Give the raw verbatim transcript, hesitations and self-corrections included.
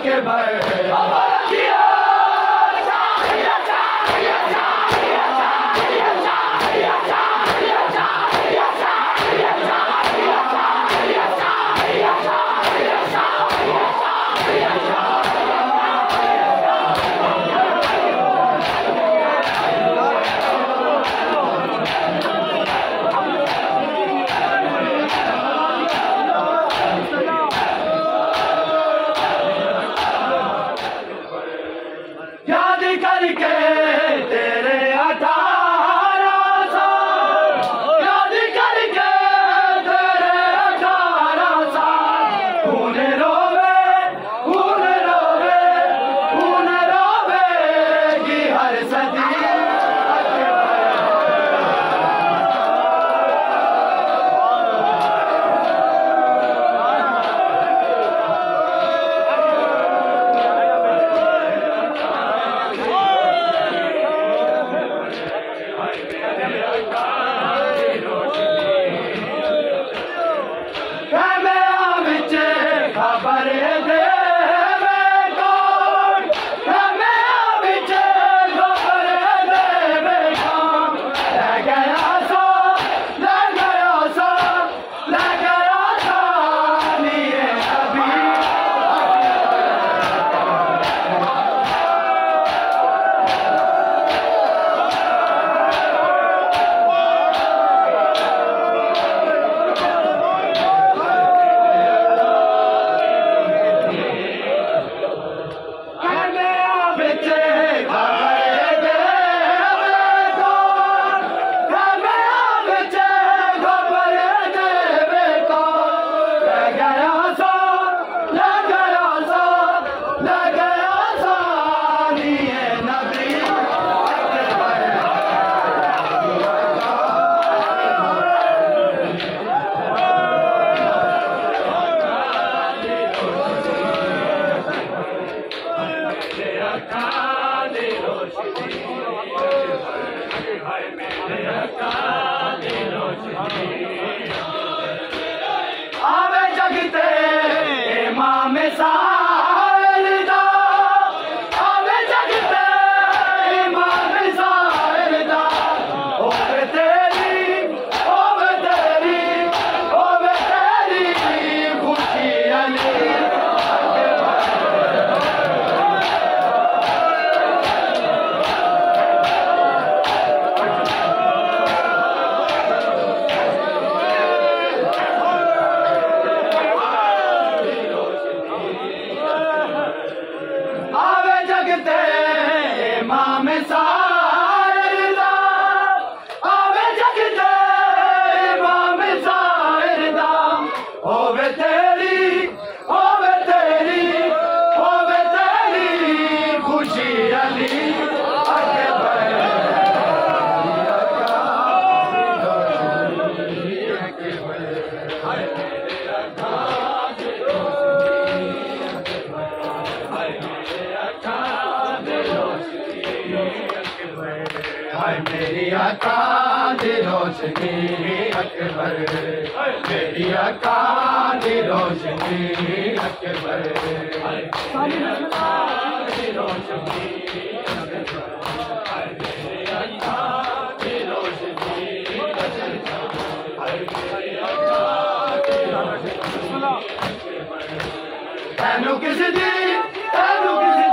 आवे जगते इमाम सारदा, आवे जगते इमाम सारदा, होवे तेरी होवे तेरी होवे तेरी खुशी अली। इमाम सारदा, आवे जगते इमाम सारदा, होवे तेरी होवे तेरी होवे तेरी खुशी अली। हाय मेरी आका दी रोशनी अकबर, मेरी आका दी रोशनी अकबर, हाय मेरी आका दी रोशनी अकबर, हाय मेरी आका दी रोशनी अकबर, हाय मेरी आका दी रोशनी अकबर। तैनू किस दी तैनू किस